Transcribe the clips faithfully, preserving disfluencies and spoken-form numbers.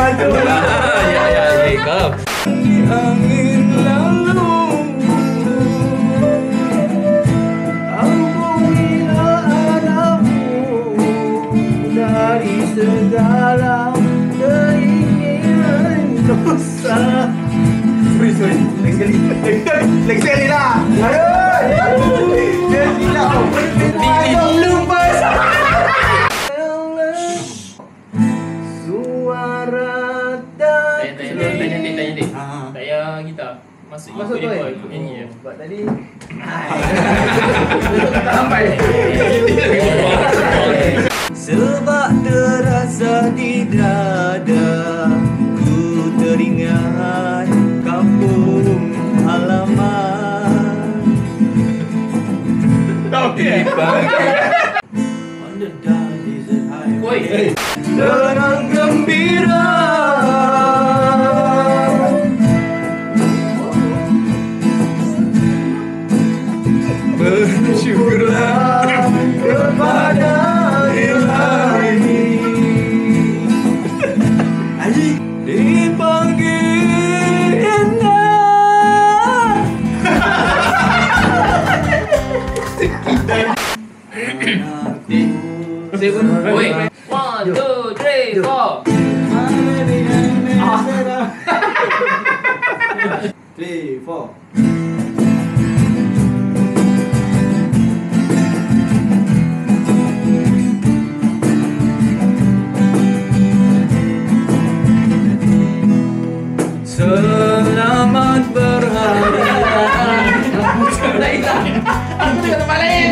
tu. Ya ya ya kau. Angin lalu hubungilah arahmu dari segala keinginan dosa. Sorry sorry, lagi sekali, lagi sekali, lagi sekali lah. Aduh, dia tidak lupa. Suara dan Tanya tanya tanya tanya tanya dik. Saya gitar. Masuk masuk ikut tu dia, eh. ikut nyanyi ya. Sebab tadi Sampai. sebab terasa di dada ku teringat kampung halaman. Okey. On the dark desert highway Oi. dengan gembira bersyukurlah kepada Ilahi dipanggil indah. Oi. One, two, three, four. Three, four. Selamat berhari-hari. Aku juga tempat lain.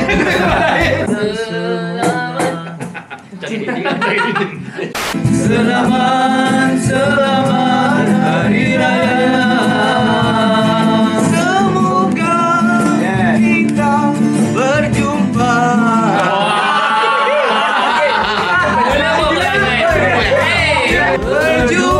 Selamat. Selamat, selamat hari raya. Semoga kita berjumpa. Berjumpa.